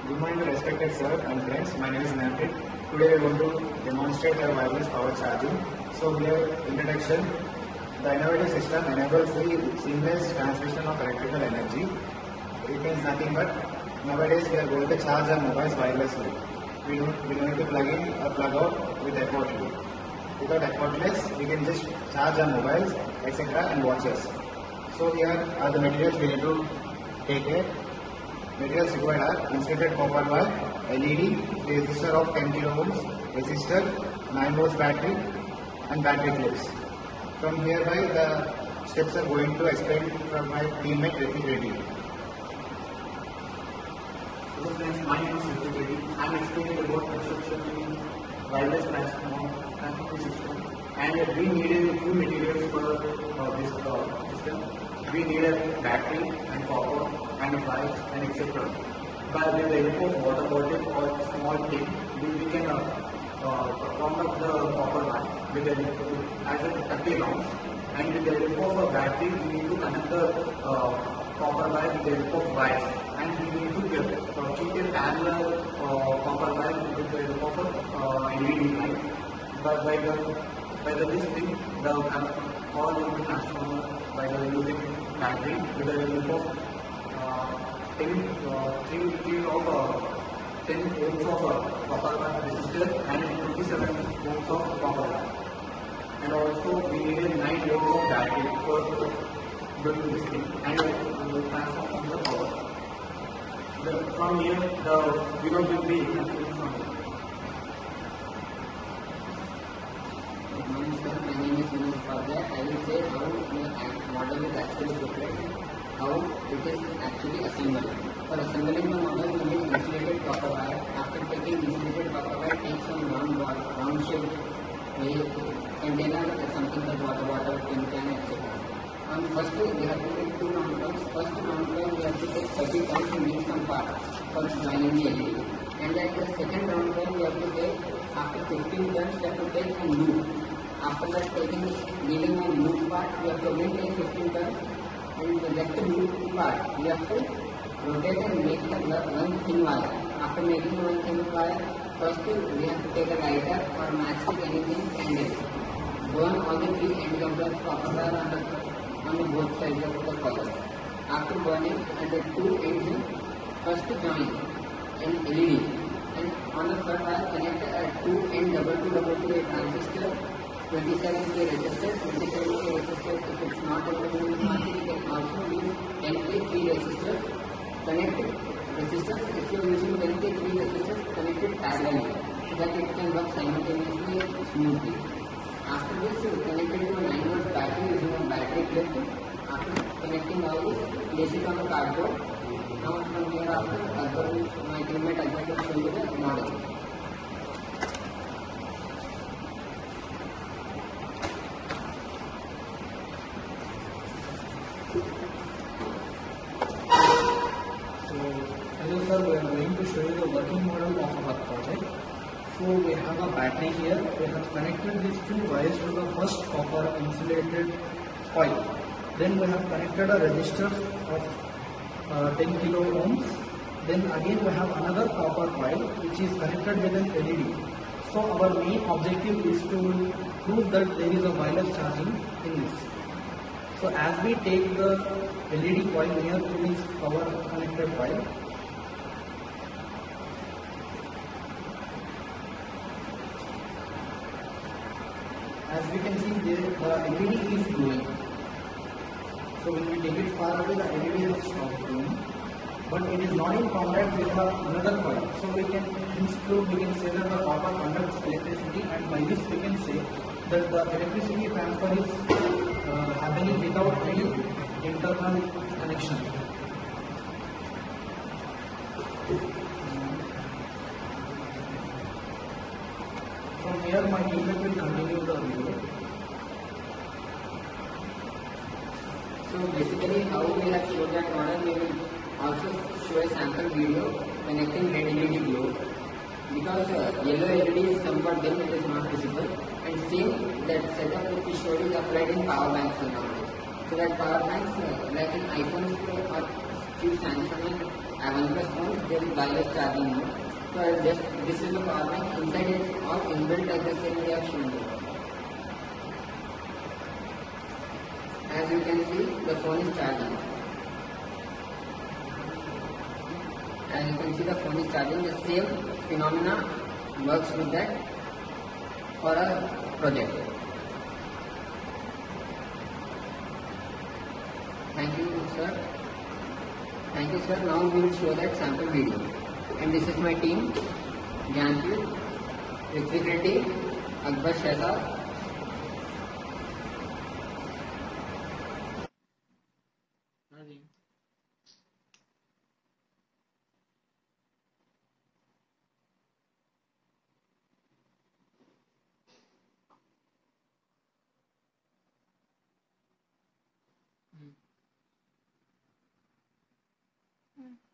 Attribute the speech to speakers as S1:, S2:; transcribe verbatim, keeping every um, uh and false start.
S1: Good morning to respected sir and friends. My name is Nanpit. Today we are going to demonstrate a wireless power charging. So here, introduction. The innovative system enables the seamless transmission of electrical energy. It means nothing but nowadays we are going to charge our mobiles wirelessly. We don't, we don't need to plug in or plug out with effortless. Without effortless, we can just charge our mobiles, et cetera and watches. So here are the materials we need to take care. Materials required are insulated copper wire, L E D, resistor of ten kilo ohms, resistor, nine volts battery and battery clips. From hereby the steps are going to explain from my teammate Ritik Reddy.
S2: Hello friends, my name is Ritik Reddy. I am explaining about construction in wireless transmission system, and we needed two materials for uh, this uh, system. We need a battery and copper and wires and et cetera. But with the help of water bottle or small tin, we, we can uh, uh, form up the copper wire with the as a thirty rounds. And with the help of a battery, we need to connect the uh, copper wire with the help of wires. And we need to get, uh, keep a parallel uh, copper wire with the help of a uh, L E D light. But by the by the this thing, the uh, all will be transformed by the using battery with the help of uh, ten, uh, three, three of uh, ten ohms of uh, copper wire resistor and twenty-seven ohms of copper wire. And also we needed nine volts of battery for doing this thing and uh, transform the power. The, from here the zero will be actually from here.
S3: Good morning sir, my name is Vinod Upadhyay. I will say how the model is actually prepared, how it is actually assembled. For assembling the model, we need insulated copper wire. After taking insulated copper wire, take some round, round shaped container, something like water bottle, tin can, et cetera. And first we have to take two round turns. First round turn we have to take thirty turns to make some part for joining the L E D. And at the second round turn we have to take, after fifteen turns we have to take some loop. After that taking, leaving one loop part, we have to again take fifteen turns. And the left loop part, we have to rotate and make the one thin wire. After making one thin wire, first we have to take a lighter or matchstick, anything, candle. Burn all the three ends of the copper wire on the, on the both sides of the collar. After burning at the two ends, first join in L E D. And on the third wire, connect a two end double to double to a transistor, twenty-seven K resistor, twenty-seven K resistor. If it's not available in the market, you can also use ten K three resistor. Connect resistors. If you are using ten K three resistors, connect it parallelly so that it can work simultaneously and smoothly. After this, you connect it to a nine volt battery using a battery clip. After connecting all this, place it on the cardboard. Now from here after, Akbar, my teammate Akbar will show you the model.
S4: Hello sir, we are going to show you the working model of our project. So we have a battery here. We have connected these two wires to the first copper insulated coil. Then we have connected a resistor of uh, ten kilo ohms. Then again we have another copper coil which is connected with an L E D. So our main objective is to prove that there is a wireless charging in this. So as we take the L E D coil near to this power connected coil, as we can see there, the L E D is glowing. So when we take it far away, the L E D has stopped glowing. But it is not in contact with another coil. So we can, henceforth we can say that the copper conducts electricity, and by this we can say that the electricity transfer is uh, happening without any internal connection. From here my teammate will continue the video.
S3: So basically how we have showed that model, we will also show a sample video connecting red L E D globe. Because uh, yellow L E D is somewhat dim, it is not visible. And same that setup which we showed is applied in power banks nowadays. So that power banks uh, like in iPhones or you sanction a OnePlus phone, there is wireless charging mode. So just this is the power bank. Inside it all inbuilt as the same we have shown you. As you can see, the phone is charging. As you can see, the phone is charging. The same phenomena works with that for a project. Thank you, sir. Thank you, sir. Now we will show that sample video. And this is my team: Gyanpur, Ritvik Reddy, Akbar Shahzad.
S5: Hmm.